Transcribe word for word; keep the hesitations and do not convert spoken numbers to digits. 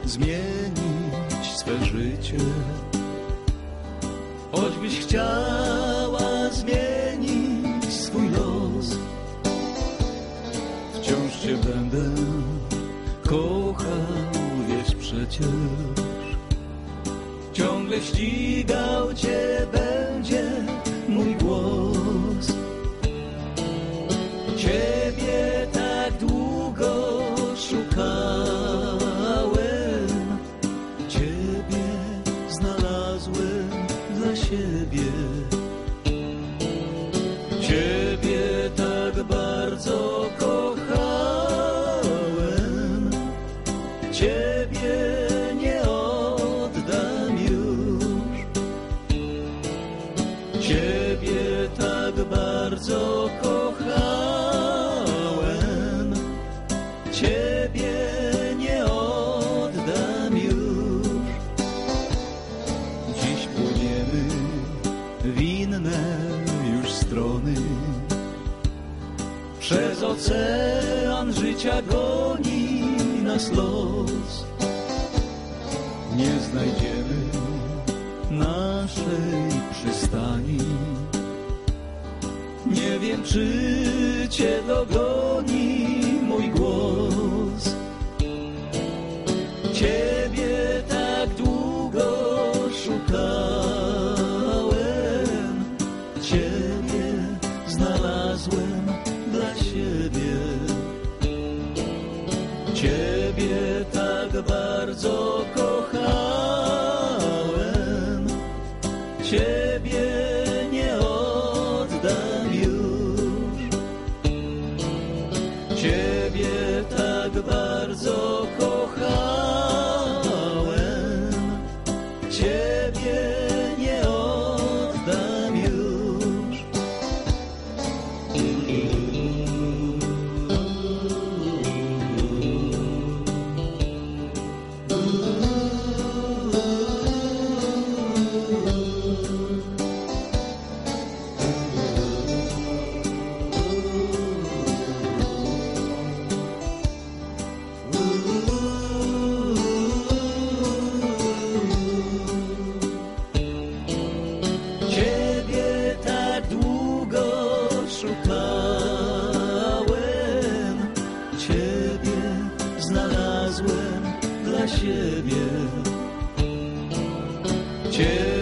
zmienić swe życie. Choćbyś chciała zmienić swój los, wciąż cię będę kochał, wiesz przecież. Ciągle ścigał cię będzie mój głos. Ciebie tak długo szukałem, ciebie znalazłem dla siebie. Ciebie tak bardzo kochałem, ciebie nie oddam już. Ciebie tak bardzo kochałem, ciebie nie oddam już. Dziś płyniemy w inne już strony. Przez ocean życia goni nas los. Nie znajdziemy naszej przystani. Nie wiem, czy cię dogoni mój głos. Ciebie tak długo szukałem, ciebie znalazłem dla siebie. Ciebie tak bardzo kochałem, ciebie nie oddam już. Ciebie tak bardzo kochałem, ciebie nie oddam już. Ciebie tak długo szukałem, ciebie znalazłem dla siebie. Ciebie